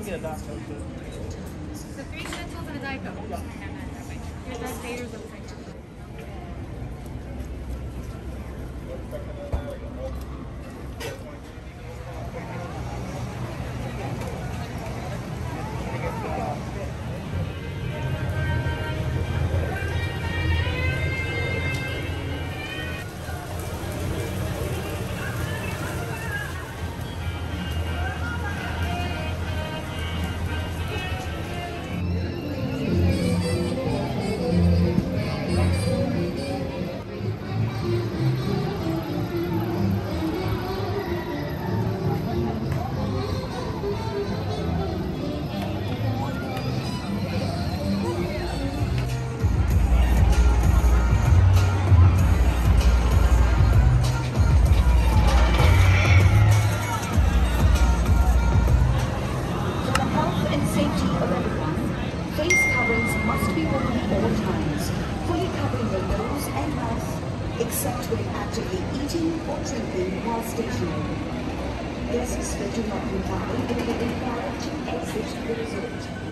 get a Diet Coke. So 3 pretzels and a Diet Coke. Yeah. Here's Darth Vader's little picture. Must be worn at all times, fully covering the nose and mouth, except when actively eating or drinking while stationary. Guests that do not comply will be required to exit the resort.